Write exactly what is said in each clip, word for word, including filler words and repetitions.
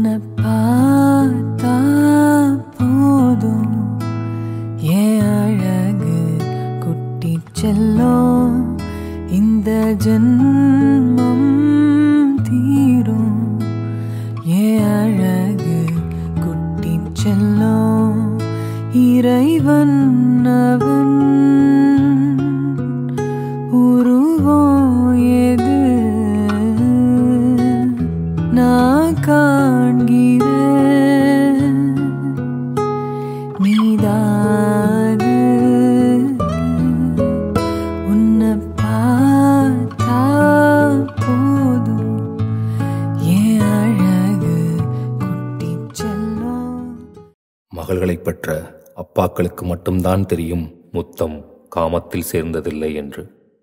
உன்னை பார்த்தா போதும் ஏன் அழகு குட்டி செல்லும் இந்த ஜென்மம் தீரும் ஏன் அழகு குட்டி செல்லும் இறைவன் அவன் உருவம் எது நான் காண்கிறேன் நீதாது உன்னை பார்த்தா போதும் ஏன் அழகு குட்டி செல்லும். மகள்களை பெற்ற அப்பாக்களுக்கு மட்டும்தான் தெரியும் முத்தம் காமத்தில் சேர்ந்ததில்லை என்று.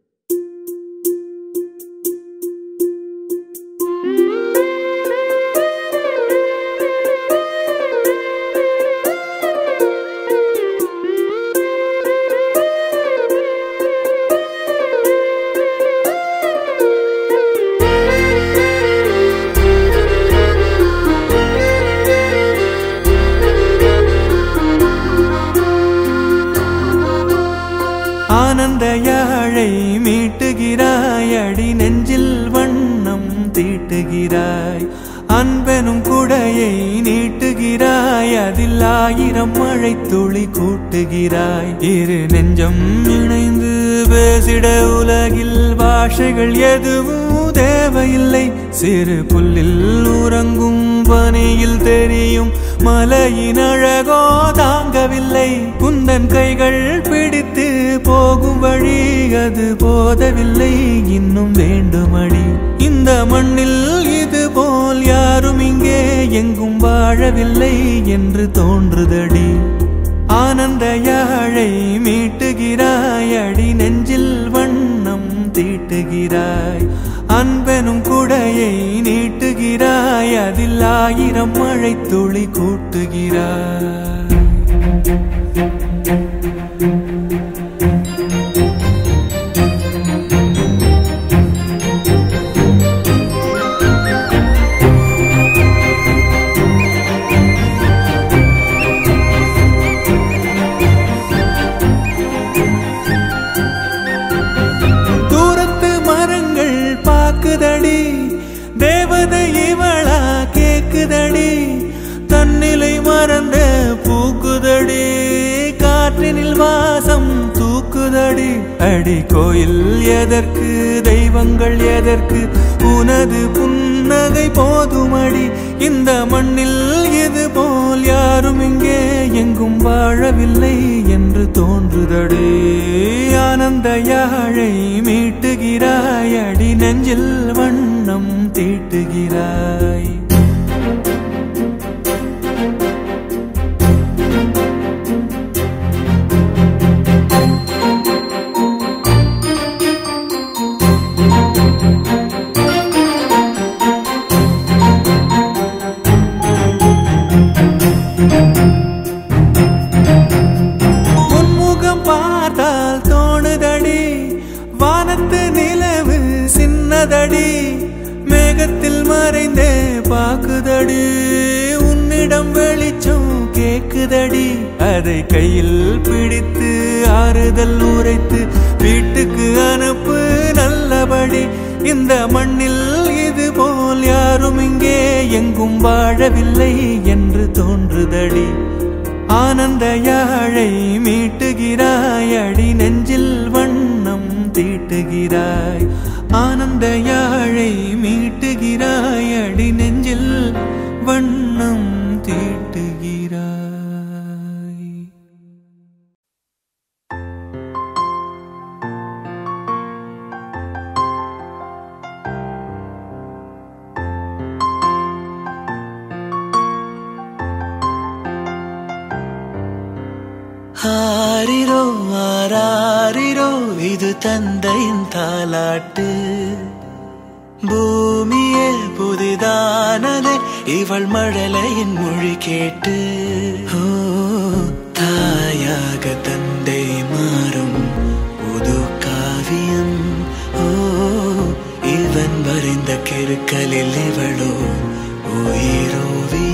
ஆனந்த யாழை மீட்டுகிறாய், அடி நெஞ்சில் வண்ணம் தீட்டுகிறாய், அன்பெனும் குடையை நீட்டுகிறாய், அதில் ஆயிரம் மழை துளி கூட்டுகிறாய். இரு நெஞ்சம் இணைந்து பேசிட உலகில் பாஷைகள் எதுவும் தேவையில்லை. சிறு புல்லில் உறங்கும் பனியில் தெரியும் மலையின் அழகோ தாங்கவில்லை. குந்தன் கைகள் பிடித்து போகும் வழி அது போதவில்லை, இன்னும் வேண்டுமடி. இந்த மண்ணில் இது போல் யாரும் இங்கே எங்கும் வாழவில்லை என்று தோன்றுதடி. ஆனந்த யாழை மீட்டுகிறாய், அடி நெஞ்சில் வண்ணம் தீட்டுகிறாய், அன்பெனும் குடையை நீட்டுகிறாய், அதில் ஆயிரம் மழை துளி கூட்டுகிறாய். தேவதை இவளா கேக்குதடி, தன்னிலை மறந்த பூக்குதடி, காற்றினில் வாசம் தூக்குதடி. அடி கோயில் எதற்கு, தெய்வங்கள் எதற்கு, உனது புன்னகை போதுமடி. இந்த மண்ணில் இது போல் யாரும் இங்கே எங்கும் வாழவில்லை என்று தோன்றுதடி. ஆனந்த யாழை மீட்டுகிறாய், அடி நெஞ்சில் வண்ணம் தீட்டுகிறாய். உன்முகம் பார்த்தால் தோணுதடி, வானத்து நிலவு சின்னதடி, மேகத்தில் மறைந்தே பாக்குதடி, உன்னிடம் வெளிச்சம் கேக்குதடி. அதை கையில் பிடித்து ஆறுதல் உரைத்து வீட்டுக்கு அனுப்பு நல்லபடி. இந்த மண்ணில் இது போல் யாரும் இங்கே எங்கும் வாழவில்லை என்று தோன்றுதடி. ஆனந்த யாழை மீட்டுகிறாய், அடி நெஞ்சில் வண்ணம் தீட்டுகிறாய், ஆனந்த யாழை மீட்டுகிறாய், அடி நெஞ்சில் வண்ணம் தீட்டுகிறாய். ஆரிரோ ஆராரிரோ இது தந்தையின் தாலாட்டு, பூமியே புதிதானதே இவள் மழலையின் மொழி கேட்டு. ஓ தாயாக தந்தை மாறும் புது காவியம், ஓ இவன் வரைந்த கெருக்கலில் இவளோ உயிரோவி.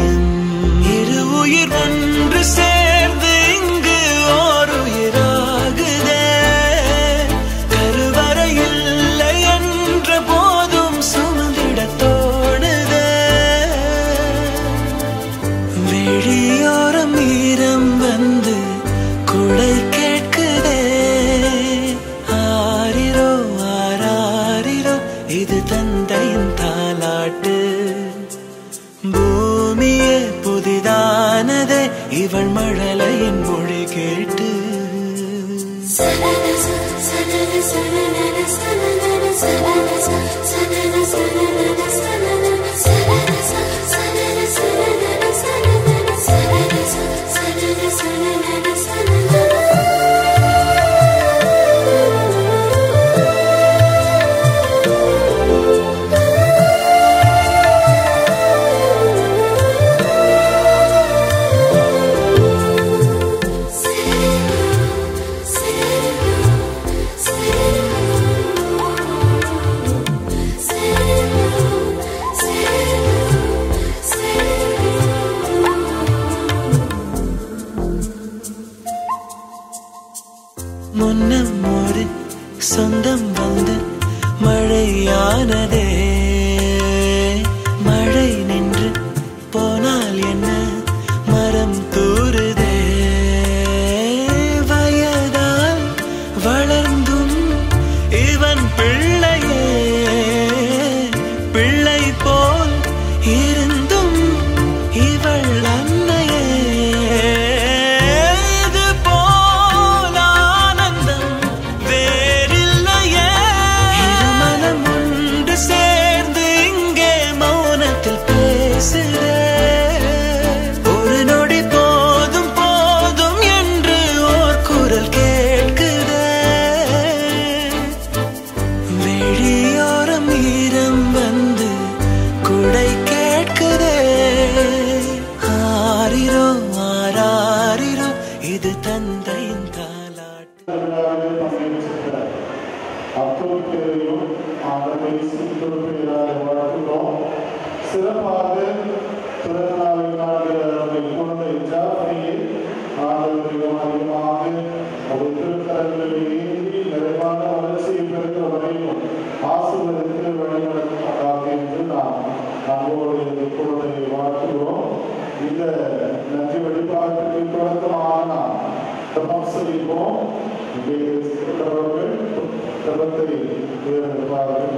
சொந்தம் வந்து மழையானதே மழை நின்று போனால் என்ன மரம் தூறுதே வயதால் வளர்ந்தும் இவன் பிள்ளையே பிள்ளை போல் இருந்தும் இவள் அன்னையே சிறப்பாக பிறந்த நாளை காண்கிற நம்முடைய குழந்தை ஜாஃப்னியை ஆண்டவர் மிகவும் அதிகமாக ஒரு திருக்கரங்களில் ஏந்தி நிறைவான வளர்ச்சியை பெறுகிற வரையும் ஆசீர்வதித்து வழிநடத்துவதாக என்று நாம் அன்போடு இந்த குழந்தையை வாழ்த்துகிறோம். இந்த நன்றி வழிபாட்டிற்கு தொடக்கமாக நாம் ஜெபம் செய்வோம். இருக்கிறவர்கள் ஜெபத்தை உயர்ந்திருப்பார்கள்.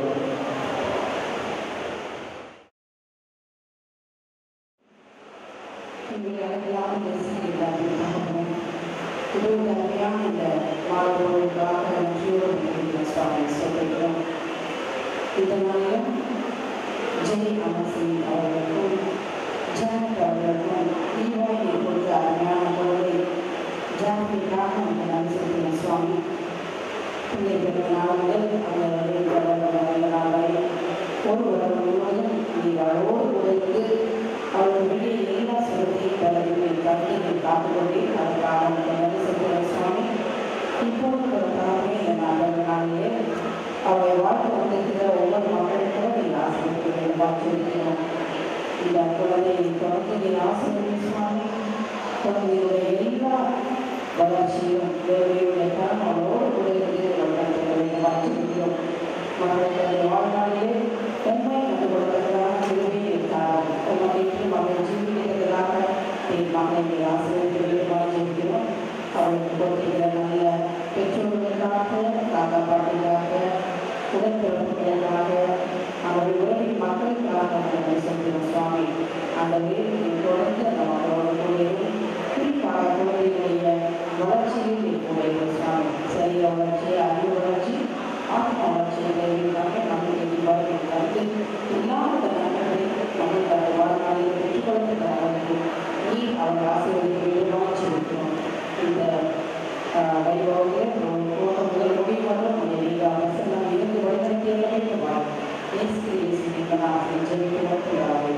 இதனாலும் ஜெய் அமசிங் அவர்களுக்கும் ஜானட் அவர்களுக்கும் ஈவாய் கொடுத்த அருமையான பொருளை ஜானத்திற்காக நமக்கு நன்றி செலுத்தின சுவாமி. பிள்ளை பெற்ற நாள் முதல் அந்த நாள் வரை ஒரு வருடம் முழுவதும் நீங்கள் அவரோடு கொடுத்து அவர்கள் வெளியே எல்லா சுரத்தையும் தரவில்லை கருத்தையும் காத்துக்கொண்டே அதற்காக நமக்கு நன்றி செலுத்தின சுவாமி. இப்போது கொடுத்தாலுமே இந்த நாள் நாளிலே அவரை வாழ்க்கை வந்திருக்கிற ஒவ்வொரு மக்களுக்கும் நீங்கள் ஆசிரியர்களை வாக்கியிருக்கிறோம். இந்த குழந்தையை தொடர்ந்து நீங்கள் ஆசிரியர் சுவாமி குழந்தையுடைய எல்லா வளர்ச்சியும் தேவையுடைய தரம் அவரோடு கொடுக்கிறது வாக்கியிருக்கிறோம். மகளுடைய வாழ்நாளிலே உண்மை கண்டு கொடுப்பதற்காக திரும்பியே இருக்கிறார். உண்மைக்கு மகள் ஜீவிக்கிறதுக்காக என் மகளை ஆசிரியர்களை வாக்கியிருக்கிறோம். அவளுக்கு கொடுக்கிற நல்ல பெற்றோர்களுக்காக தாத்தா பாட்டிக்காக உடன்பிறப்புகளுக்காக அவருடைய உறவின் மக்களுக்காக நாங்கள் செல்கிறோம் சுவாமி. அந்த வேலையை தொடர்ந்து அந்த மக்களோட கூடியவும் குறிப்பாக குழந்தைகளுடைய வளர்ச்சியில் இருக்கக்கூடிய சுவாமி சரீர வளர்ச்சி அறிவு வளர்ச்சி ஆத்ம வளர்ச்சியை தேவைக்காக நம்முடைய வாழ்க்கை தந்து இல்லாத நன்மைகளை மக்கள் தனது வாழ்நாளில் பெற்றுக்கொள்வதற்கு நீ அவர் ஆசிரியர்களை வாட்சி இருக்கிறோம். இந்த வைபவங்கள் முதல் முடிவு மட்டும் நீங்கள் அரசெல்லாம் இருந்து வழிநடத்திய வைக்குமாறு இயேசு இயேசுவின் நாமத்தில் ஜெபிக்கிறோம்.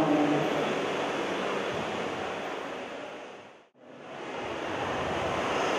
ஆமென்.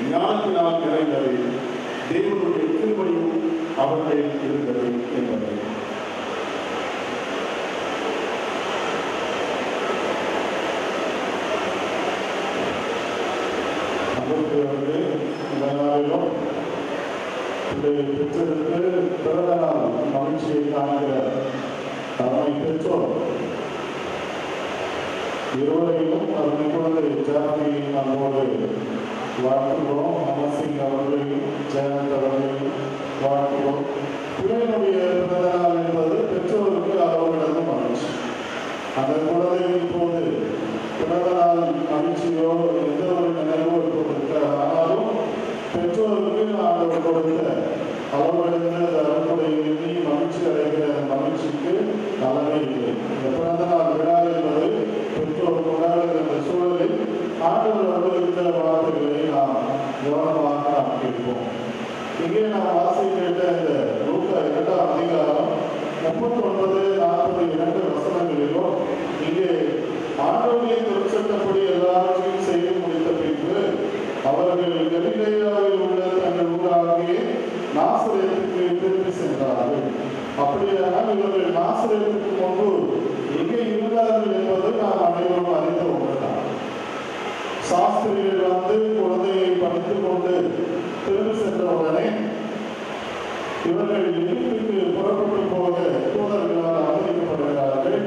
ஞானத்தினால் நிறைந்தது, தேவனுடைய கிருபையும் அவர்களில் இருந்தது என்பதை. இந்த நாளிலும் பெற்றெடுத்து பிறந்த நாள் மகிழ்ச்சியை காண்கிற அருமை பெற்றோர் இருவரையும் அருமை குழந்தை ஜாஃப்னியை நம்மோடு வாழ்த்துகிறோம். அமர்சிங் அவர்களையும் ஜெயந்த் அவர்களையும் வாழ்த்துகிறோம். பிள்ளையினுடைய பிறந்த நாள் என்பது பெற்றோருக்கு அவர்களது மகிழ்ச்சி. அந்த குழந்தையின் போது பிறந்த நாள் மகிழ்ச்சியோ எந்த ஒரு நினைவோ இருப்பதற்கு, ஆனாலும் பெற்றோருக்கு ஆண்டவர் கொடுத்த அளவடைந்த அறுப்புடைய எண்ணி மகிழ்ச்சி அடைகிற மகிழ்ச்சிக்கு அளவே இல்லை. இந்த பிறந்த நாள் விழா என்பது பெற்றோர் கொண்டாடுகிற இந்த சூழலில் ஆண்டவர் அனுபவித்த வார்த்தைகளை நாம் கவனமாக நாம் கேட்போம். இங்கே நாம் வாசி கேட்ட இந்த லூக்கா இரண்டாம் அதிகாரம் முப்பத்தி ஒன்பது நாற்பது இரண்டு வசனங்களிலும் இங்கே ஆண்டவருடைய திருச்சட்டப்படி எல்லாவற்றையும் செய்து முடித்த பின்பு அவர்கள் கலிலேயாவில் உள்ள தங்கள் ஊராகிய நாசரேத்துக்கு திரும்பி சென்றார்கள். அப்படியானால் இவர்கள் நாசரேத்துக்கு முன்பு எங்கே இருந்தார்கள் என்பது நாம் அனைவரும் அறிந்த ஒன்றுதான். சாஸ்திரிகள் வந்து குழந்தையை படித்துக் கொண்டு திரும்பி சென்ற உடனே இவர்கள் எகிப்துக்கு புறப்பட்டு போக தூதர்களால் அனுமதிக்கப்படுகிறார்கள்.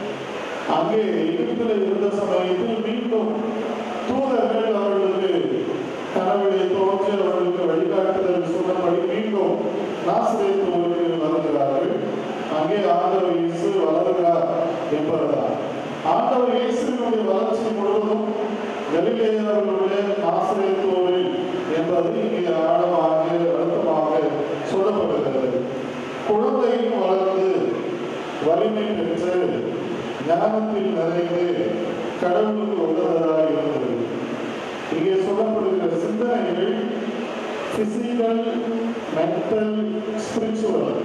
அங்கே எகிப்தில் இருந்த சமயத்தில் மீண்டும் தூதர்கள் அவர்களுக்கு கனவிலே தோன்றி அவர்களுக்கு வழிகாட்டுதல் சொன்னபடி மீண்டும் நாசரேத்து ஊருக்கு வருகிறார்கள். அங்கே ஆண்டவர் இயேசு வளர்கிறார் என்பதுதான். ஆண்டவர் இயேசுவினுடைய வளர்ச்சி முழுவதும் கலிலேயாவிலுள்ள நாசரேத்து ஊரில் என்பது இங்கே ஆழமாக அழுத்தமாக சொல்லப்படுகிறது. குழந்தையும் வளர்ந்து வலிமை பெற்று ஞானத்தில் நிறைந்து கடவுளுக்கு உதவதாக இருந்தது. இங்கே சொல்லப்படுகிற சிந்தனைகள் பிசிக்கல், மென்டல், ஸ்பிரிச்சுவல்.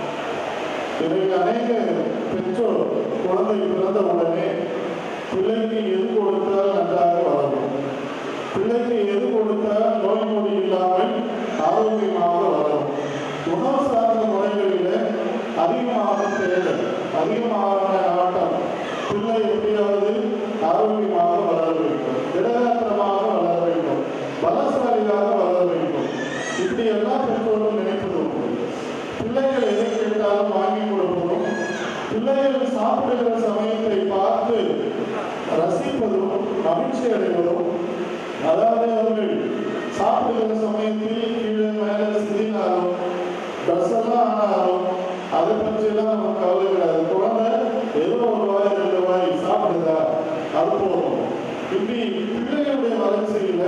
இவைக்கு அநேக பெற்றோர் குழந்தை பிறந்த உடனே பிள்ளைக்கு எது கொடுத்தால் நன்றாக வளரும், பிள்ளைக்கு எது கொடுத்தால் நோய் நொடி இல்லாமல் ஆரோக்கியமாக வளரும், உணவு சார்ந்த முறைகளில் அதிகமாக தேடல், அதிகமான நாட்டம், பிள்ளை எப்படியாவது ஆரோக்கியமாக வளர வேண்டும், திடகாத்திரமாக வளர வேண்டும், பலசாலியாக வளர வேண்டும். இப்படி எல்லாம் பெற்றோர்கள் நினைப்பதும் பிள்ளைகள் எதை கேட்டாலும் வாங்கி கொடுப்பதும், பிள்ளைகள் சாப்பிடுகிற சமயத்தை பார்த்து ரசிப்பதும் மகிழ்ச்சி அடைவதும், அதாவது அவர்கள் சாப்பிடுகிற சமயத்தில் கீழே மேலே சிந்தினாலும் ட்ரெஸ் எல்லாம் ஆனாலும் அதை பற்றியெல்லாம் நமக்கு கவலை கிடையாது. குழந்தை ஏதோ ஒரு வாய் ரெண்டு வாய் சாப்பிடுதா அது போதும். இப்படி பிள்ளைகளுடைய வளர்ச்சியில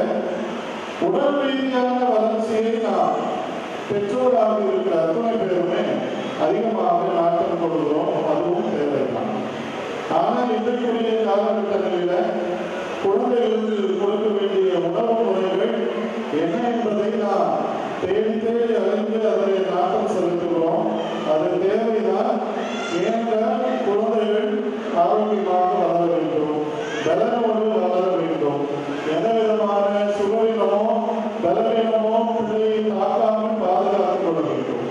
உடல் ரீதியான வளர்ச்சியை நாம் பெற்றோராக இருக்கிற அத்தனை பேருமே அதிகமாக நாட்டம் கொள்கிறோம். அதுவும் தேவைதான். ஆனால் இன்றைக்குரிய காலகட்டங்களில குழந்தைகளுக்கு கொடுக்க வேண்டிய உணவு முறைகள் என்ன என்பதை நாம் தேடி தேடி அறிந்து அதை நாட்டம் செலுத்துகிறோம். அது தேவைதான். ஏனென்றால் குழந்தைகள் ஆரோக்கியமாக வளர வேண்டும், பலனோடு வளர வேண்டும். எந்த விதமான சுகவீனமோ பலவீனமோ பிள்ளையை தாக்காமல் பாதுகாத்துக் கொள்ள வேண்டும்.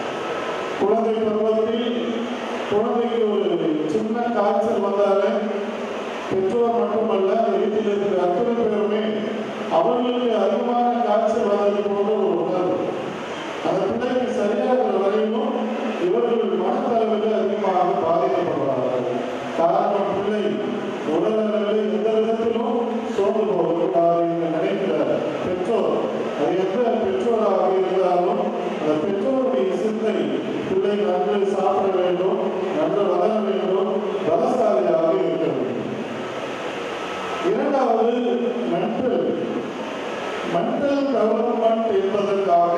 குழந்தை பருவத்தில் குழந்தைக்கு ஒரு சின்ன காய்ச்சல் வந்தாலே பெற்றோர் மட்டுமல்ல வீட்டில் இருக்கிற அத்தனை பேருமே அவர்களுக்கு அதிகமான காய்ச்சல் வந்தது போன்ற ஒரு உணர்வு. அந்த பிள்ளைக்கு சரியாகிற வரையிலும் இவர்கள் மனத்தளவில் அதிகமாக பாதிக்கப்படுவார்கள். காரணம், பிள்ளை உடல்நலவில் எந்த விதத்திலும் சோர்ந்து போகக்கூடாது என்று நினைக்கிற பெற்றோர், அது எந்த பெற்றோராக இருந்தாலும் அந்த பெற்றோருடைய சிந்தை பிள்ளை நன்கு சாப்பிட வேண்டும், நன்கு வளர வேண்டும், பலசாலியாக இருக்க வேண்டும். இரண்டாவது மென்டல் மென்டல் டெவலப்மெண்ட் என்பதற்காக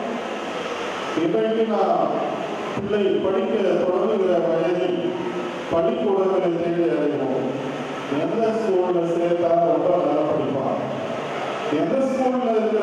இன்றைக்கு நாம் பிள்ளை படிக்க தொடங்குகிற வயதில் பள்ளிக்கூடங்களை தேடி அடைவோம். எந்த ஸ்கூல்ல சேர்த்தா ரொம்ப நல்லா படிப்பான், எந்த ஸ்கூல்ல இருக்கிற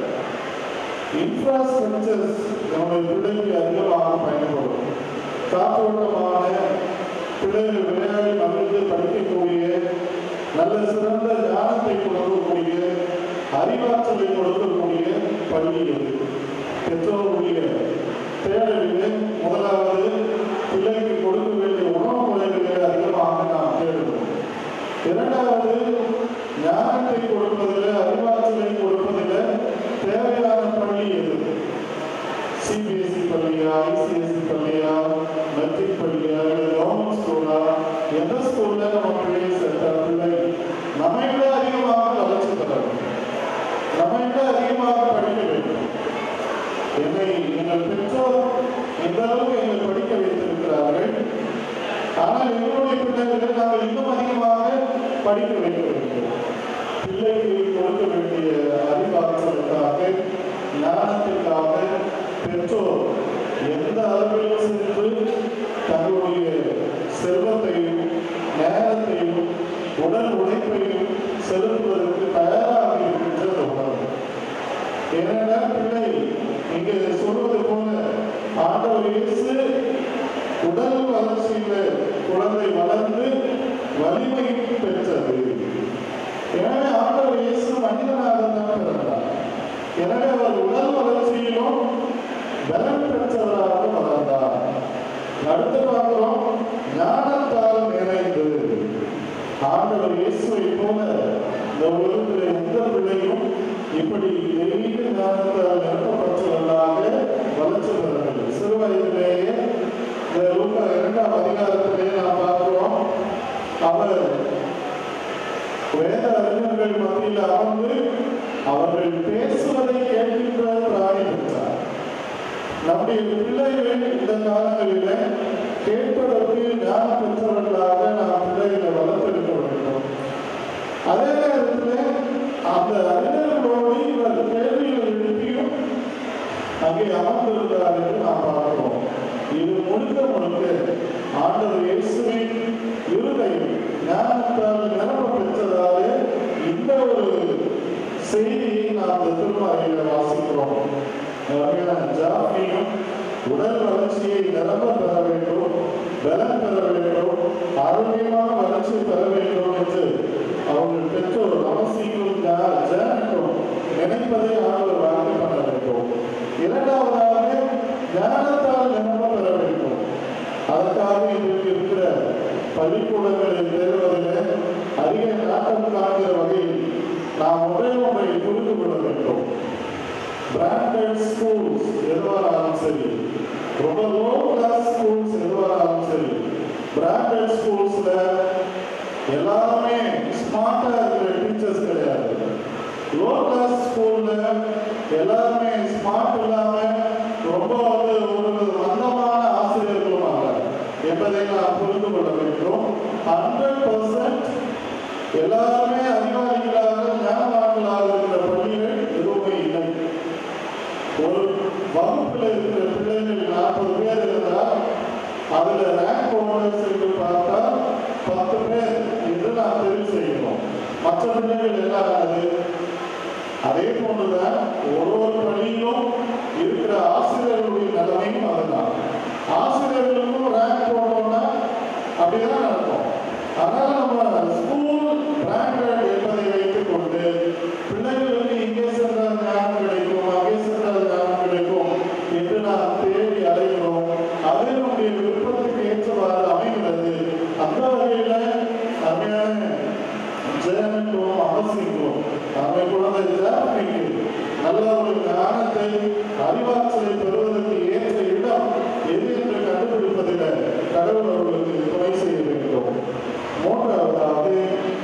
இன்ஃப்ராஸ்ட்ரக்சர்ஸ் நம்முடைய பிள்ளைக்கு அதிகமாக பயன்படும். காற்றோட்டமான பிள்ளைகள் விளையாடி மகிழ்ந்து படிக்கக்கூடிய, நல்ல சிறந்த ஞானத்தை கொடுக்கக்கூடிய அறிவாற்றலை கொடுக்கக்கூடிய பள்ளி எது? பெற்றோருடைய தேடலிலே முதலாவது பிள்ளைக்கு கொடுக்க வேண்டிய உணவு முறைகளிலே அதிகமாக நாம் தேடுவோம். இரண்டாவது, ஞானத்தை கொடுப்பதில், அறிவாற்றலை கொடுப்பதில் தேவையான பள்ளி எது? சிபிஎஸ்இ பள்ளியா, ஐசிஎஸ்இ பள்ளியா, மெட்ரிக் பள்ளியா, இல்லை கவர்மெண்ட் ஸ்கூலா? எந்த ஸ்கூல்ல நம்ம பிள்ளையை சேர்த்த பிள்ளை நம்மை விட அதிகமாக வளர்ச்சி பெற வேண்டும், நம்மை விட அதிகமாக படிக்க வேண்டும். என்னை எங்கள் பெற்றோர் எந்த அளவுக்கு எங்கள் படிக்க வைத்திருக்கிறார்கள், ஆனால் எங்களுடைய பிள்ளைகளை நாங்கள் இன்னும் அதிகமாக படிக்க வைக்க வேண்டும். பிள்ளைக்கு கொடுக்க வேண்டிய அறிவாற்றலுக்காக, ஞானத்திற்காக பெற்றோர் எந்த அளவில் சென்று தங்களுடைய செல்வத்தையும் நேரத்தையும் உடல் உழைப்பையும் செலுத்துவதற்கு தயாராக இருக்கின்ற உணர்வு. ஏனென்றால் பிள்ளை இங்கு சொல்வது போல ஆண்டவர் இயேசு உடல் வளர்ச்சியில குழந்தை வளர்ந்து வலிமை பெற்றது. எனவே ஆண்டவர் இயேசு மனிதனாக தான் பிறந்தார். எனவே அவர் உடல் வளர்ச்சியிலும் பலம் பெற்றவராக வளர்ந்தார். அடுத்து பார்க்கிறோம், ஞானத்தால் நிறைந்து. ஆண்டவர் இயேசுவை போல இந்த உலகத்தில் எந்த பிள்ளையும் இப்படி தெய்வீக ஞானத்தால் நிரப்பப்பட்டவர்களாக வளர்ச்சி பெறவில்லை. சிறு வயதிலேயே இந்த லூக்கா இரண்டாம் அதிகாரத்திலேயே நாம் பார்க்கிறோம், அவர் வேத அறிஞர்கள் மத்தியில் அமர்ந்து அவர்கள் பேசுவதை கேட்கின்ற பிராணி பெற்றார். நம்முடைய பிள்ளைகள் இந்த காலங்களில் கேட்பதற்கு ஞானம் பெற்றவர்களாக நாம் பிள்ளைகளை வளர்த்தெடுக்க வேண்டும். அதே நேரத்தில் அந்த அறிஞர்களோடு இவர் கேள்விகள் எழுப்பியும் அங்கே அமர்ந்திருக்கிறார் என்று நாம் பார்க்கிறோம். இது முழுக்க முழுக்க ஆண்டவர் இயேசுவின் இருதயம் ஞானத்தால் நிரம்ப பெற்றதால இந்த ஒரு செய்தியை நாம் இந்த திருமறையில் வாசிக்கிறோம். ஜாஃப்னியும் உடல் வளர்ச்சியை நிரம்ப பெற வேண்டும், பலம் பெற வேண்டும், ஆரோக்கியமான வளர்ச்சி பெற வேண்டும் என்று அவர்கள் பெற்றோர் அவசியம் ஜானிக்கும் நினைப்பதை ஆண்டவர் வாங்கி பண்ண வேண்டும். இரண்டாவதாக ஞானத்தால் நிரம்ப பெற வேண்டும். அதற்காக இன்றைக்கு இருக்கிற பள்ளிக்கூடங்களை தேர்வதில் அதிக நாட்டம் காண்கிற வகையில் நாம் ஒரே ஒன்றை புரிந்து கொள்ள வேண்டும். பிராண்டட் ஸ்கூல்ஸ் எதுவானாலும் சரி, ரொம்ப லோ கிளாஸ் ஸ்கூல்ஸ் எதுவானாலும் சரி, பிராண்டட் ஸ்கூல்ஸ்ல எல்லாமே ஸ்மார்ட்டா இருக்கிற டீச்சர்ஸ் கிடையாது. லோ கிளாஸ் ஸ்கூல்ல எல்லாருமே ஸ்மார்ட் இல்லாம ரொம்ப வந்து ஒரு மந்தமான ஆசிரியர்களும் ஆக என்பதை நாம் புரிந்து கொள்ள வேண்டும். ஹண்ட்ரட் பர்சன்ட் எல்லாருமே அதிகாரிகளாக ஞானவான்களாக இருக்கிற பள்ளிகள் எதுவுமே இல்லை. ஒரு வகுப்பில் இருக்கிற பிள்ளைகள் நாற்பது பேர் இருந்தால் அதுல ரேங்க் ஹோல்டர்ஸ் என்று பார்த்தால் பத்து பேர் என்று நாம் தெரிவு செய்யணும். மற்ற பிள்ளைகள் எல்லாம் அதே போன்றுதான் ஒரு ஒரு பள்ளியிலும் இருக்கிற ஆசிரியர்களுடைய நிலைமையும் அதுதான். ஆசிரியர்களுக்கும் ரேங்க் போட்டோம்னா அப்படிதான் நடக்கும். அதனால நம்ம ஸ்கூல் பிராண்டட் என்பதை வைத்துக் கொண்டு பிள்ளைகளுக்கு இங்கே சென்றால் ஞானம் கிடைக்கும், அங்கே சென்றால் ஞானம் கிடைக்கும் என்று நாம் தேடி அடைகிறோம். அது நம்முடைய விருப்பத்துக்கு ஏற்றவாறு அமைகிறது. அந்த வகையில அருமையான ஜெயனுக்கும் அவசியம் நம்மை குழந்தை ஜாஃப்னிக்கு நல்ல ஒரு ஞானத்தை அறிவாற்றலை பெறுவதற்கு ஏற்ற இடம் எது என்று கண்டுபிடிப்பதில் கடவுள் அவர்களுக்கு துணை செய்ய வேண்டும். மூன்றாவதாவது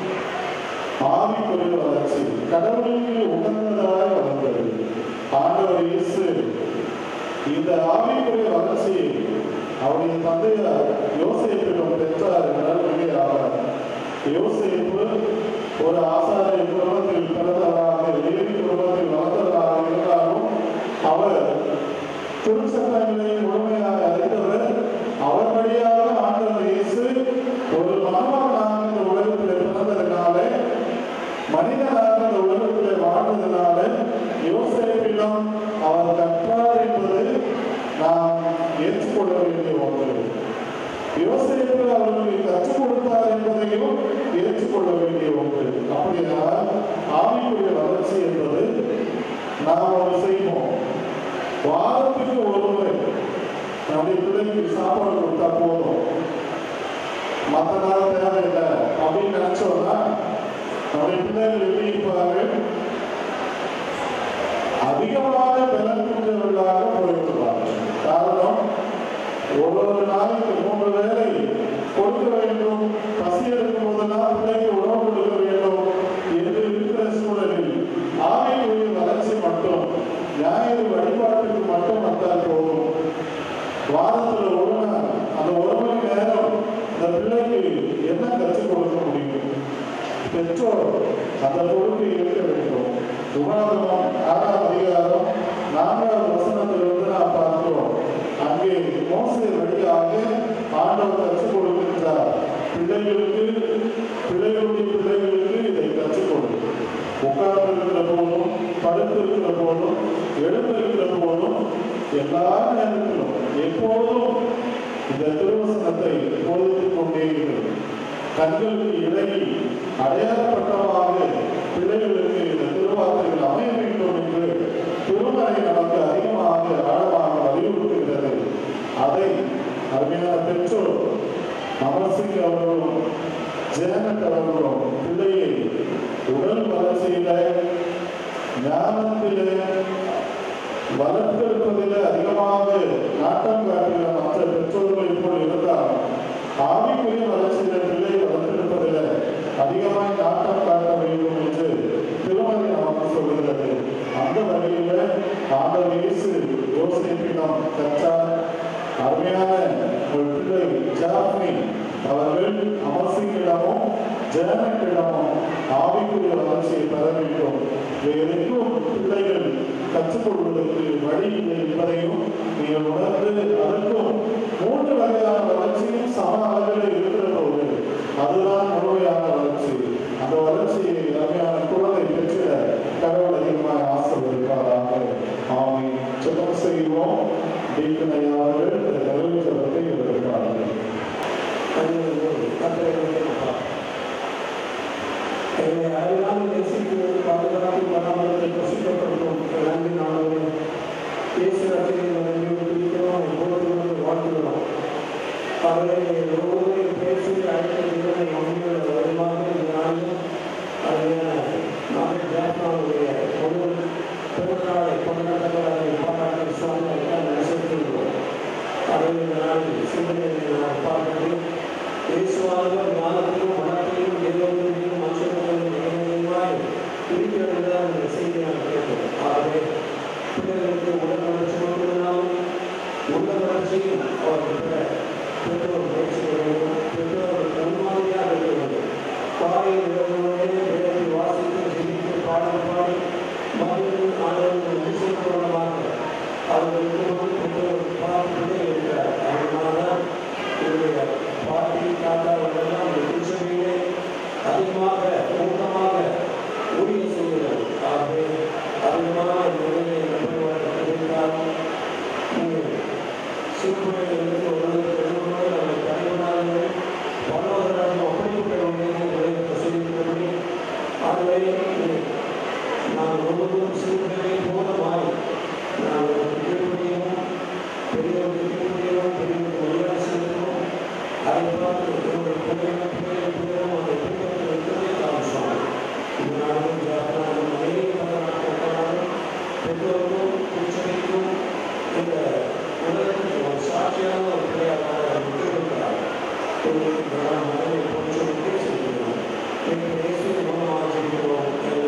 ஆவிக்குரிய வளர்ச்சி, கடவுளுக்கு உகந்ததாய் வளர்ந்தது. ஆண்டவர் இயேசு இந்த ஆவிக்குரிய வளர்ச்சியை அவருடைய தந்தையார் யோசேப்பிடம் பெற்றார் என்றால் மிக ஆவார். யோசேப்பு ஒரு ஆசாரிய குடும்பத்தில் பிறந்தவராக, லேவி குடும்பத்தில் வளர்ந்தவராக இருந்தாலும் அவர் திருச்சட்டங்களை முழுமையாக அறிந்தவர். அவர் வழியாக ஆண்டவர் இயேசு ஒரு மகனாக இந்த உலகத்தில் பிறந்ததுனால, மனிதனாக இந்த உலகத்தில் வாழ்ந்ததுனால யோசேப்பிடம் அவர் கற்றார் என்பது நாம் ஏற்றுக்கொள்ள வேண்டிய ஒன்று. யோசேப்பு அவர்களுக்கு கற்றுக் கொடுத்தார் என்பதையும் ஏற்றுக்கொள்ள வேண்டிய ஒன்று. அப்படியானால் ஆவிக்குரிய வளர்ச்சி என்பது நாம் ஒரு செய்வோம். வாரத்துக்கு ஒரு முறை நம்முடைய பிள்ளைக்கு சாப்பாடு கொடுத்தா போதும், மற்ற நாள் தேவையில்லை அப்படின்னு நினைச்சோம்னா நம்முடைய பிள்ளைகள் எப்படி இருப்பார்கள்? அதிகமான பலன்களாக போய்விடுவார்கள். காரணம், ஒரு ஒரு நாளைக்கு மூன்று வேளை கொடுக்க வேண்டும், பசி எடுக்கும் போதெல்லாம் பிள்ளைக்கு உணவு கொடுக்க வேண்டும் என்று இருக்கிற சூழலில் ஆவிக்குரிய வளர்ச்சி மட்டும் ஞாயிறு வழிபாட்டுக்கு மட்டும் வந்தால் போதும். வாரத்தில் ஒரு நாள் அந்த ஒரு மணி நேரம் அந்த பிள்ளைக்கு என்ன கற்றுக் கொடுக்க முடியும்? பெற்றோர் அந்த பொறுப்பு இருக்க வேண்டும். உபாகமம் ஆறாம் அதிகாரம் நான்காவது வசனத்திலிருந்து நாம் பார்க்கிறோம். அங்கே மோசே வழியாக ஆண்டவர் கற்றுக் கொடுக்கின்றார். பிள்ளைகளுக்கு பிள்ளைகளுடைய பிள்ளைகளுக்கு இதை கற்றுக் கொடு. உட்கார்ந்து இருக்கிற போதும், படுத்திருக்கிற போதும், எழுந்திருக்கிற போதும், எல்லா நேரத்திலும் எப்போதும் இந்த திருவசனத்தை போதித்துக் கொண்டே இருக்கிறது. கண்களுக்கு இடையில் அடையாளப்பட்டமாக பிள்ளைகளுக்கு இந்த திருவார்த்தைகள் அமைய வேண்டும் என்று திருமறை நமக்கு அதிகமாக ஆழமாக வலியுறுத்துகிறது. அதை அருமையான பெற்றோர் அமர்சிங் அவர்களும் ஜேனட் அவர்களும் பிள்ளையை உடல் வளர்ச்சியில, ஞானத்திலே வளர்த்தெடுப்பதில் அதிகமாக நாட்டம் காட்டுகிற மற்ற பெற்றோர்கள் போல் இருந்தால், ஆவிக்குரிய வளர்ச்சியில பிள்ளையை வளர்த்தெடுப்பதில் அதிகமாக நாட்டம் காட்ட வேண்டும் என்று திருமறை நமக்கு சொல்கிறது. அந்த வகையில ஆண்டவர் இயேசு யோசேப்பிடம் கற்றார். அருமையான ஒரு பிள்ளை ஜாஃப்னி அவர்கள் அமர்சிங்கிடமும் ஜேனட்டிடமும் ஆவிக்குரிய வளர்ச்சியை பெற வேண்டும். வேறெங்கும் பிள்ளைகள் கற்றுக்கொள்வதற்கு வழி இல்லை என்பதையும் நீங்கள் உணர்ந்து, அதற்கும் மூன்று வகையான வளர்ச்சியும் சம அளவில் இருக்கிற போது அதுதான் முழுமையான வளர்ச்சி. அந்த வளர்ச்சியை அருமையான குழந்தை பெற்ற கடவுள் அதிகமாக ஆசீர்வதிப்பாராக. ஆமென். ஜெபம் செய்வோம். அவர்கள் இந்த நிறைவு ஜெபத்தை எடுப்பார்கள். என்னை அறியாமல் நேசிக்கிறது பாதுகாப்பு பராமரித்தை பசிக்கப்படுத்தும் நன்றி நாளே இயேசு ரட்சகரை நன்றி பிடிக்கிறோம், எப்போதும் வாழ்த்துகிறோம். அவரை ஒவ்வொருவரையும் பேசி அழைத்த இதனை மொழியோட வருமாக இந்த நாளிலும் அருமையான நாங்கள் ஜாஃப்னாவுடைய ஒரு பிறந்தநாளை கொண்டாடுகிற அதை பாராட்டு சுவாமியாக நடித்திருக்கிறோம். அதை இந்த நாளில் சிந்தனையை நான் பார்த்து இயேசுவானவர் ஞானத்தையும் மனத்தையும் எதிர்வையும் மனுஷர்களையும் இணையமாய் இருக்கிறதா என்ற செய்தியாக கேட்டோம். ஆகவே பிள்ளைகளுக்கு உடல் வளர்ச்சி மட்டுமில்லாமல் உள்ள வளர்ச்சியும் அவர்கள் பெற பெற்றோர் முயற்சி வேண்டும். பெற்றோர்களுக்கு முன்மாதிரியாக இருக்க வேண்டும். பாறையில் வேதத்தை வாசித்து ஜெபித்து பாடல் பாடி மகளிர் ஆண்டவர்கள் விஷயப்பூர்வமாக அவர்களுக்கு பெற்றோர் பார்த்துக்கொண்டே இருக்கிறார். அதனால்தான் இவருடைய பாட்டி தாத்தா அவர்களெல்லாம் திருச்சபையிலே அதிகமாக ஊக்கமாக ஊழியம் செய்கிறார். ஆகவே அதிகமான நிலையை நம்பிக்கையாளர்கள் நீங்கள் சிறுபிள்ளைகளிலிருந்து ஒரு பெருமக்கள் அவர்கள் தலைவனார்கள் பலவர்கள் அப்படிப்பட்ட சொல்லியிருக்கிறபடி ஆகவே நான் ஒவ்வொருவரும் சிறுபிள்ளைகளை மூலமாய் நான் கீழ்ப்படியவும் பெரியவர்கள் கீழ்ப்படியவும் பெரியவர்கள் வழியாக செல்கிறோம். அதை பார்த்து என்னுடைய பிள்ளைகள் பிள்ளைகள் பிள்ளைகளும் அந்த பிள்ளைகள் இருக்கிறதே காமிச்சாங்க. இந்த நாளும் ஜாதகம் அநேக நாட்கள் பெற்றோருக்கும் திருச்சபைக்கும் இந்த உலகத்துக்கு ஒரு சாட்சியான ஒரு பிள்ளையாக இருக்கிறார். மகளை பொறுச்சொலிக்கே செல்கிறோம். எங்கள் இயேசு மூலமாக செல்கிறோம்.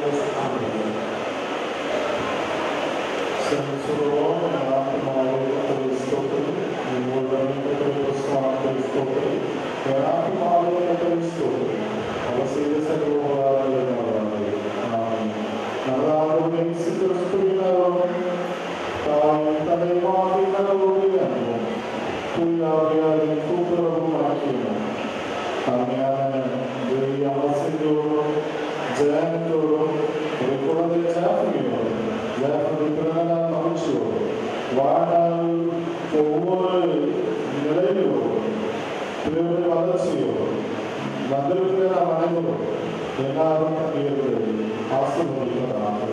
Sensuroon na atumawag at Aristotle, inulan ng Kristo ang Aristotle, kaya atumawag at Aristotle, makasila sa lupa ng nawaray. Nararaming si Kristo ginaroon, kahit tanay mga ginaroon mo, kuya-kuya kupra bumaki mo. Kanyana, Jaya Masidoro, Jayantoro, Rekurade Jafni mo, Jafni Prana Macho, வாழ்நாள் ஒவ்வொரு நிலையிலும் பிறருடைய வளர்ச்சியோடு வந்திருக்கிற நாம் அனைவரும் எல்லாரும் தங்கியிருந்து ஆசீர்வதிப்பதாக